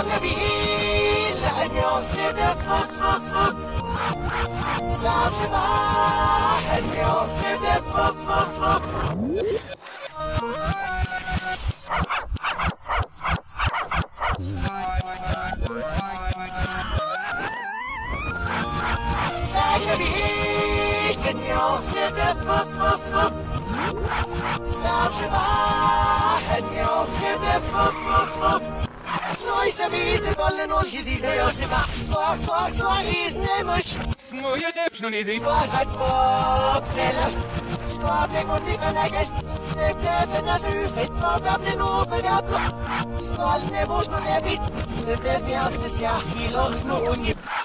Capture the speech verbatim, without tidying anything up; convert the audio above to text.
Saga vil, hermjåsnede fuck, fuck, fuck. Saga hermjåsnede fuck, fuck, fuck. Saga vil, hermjåsnede fuck, fuck, fuck. Saga hermjåsnede fuck, fuck, fuck. Noi să vide dolle non gli si le osne va. Soa, soa, soa, is nemush. Smoja nepš no nizi. Soa sa pop celas. Skap det går nika neges. Ne plete na syfet. Pop det no för jag blå. Skval ne vos no nebit. Det blev vi anstesja. I loks no unge.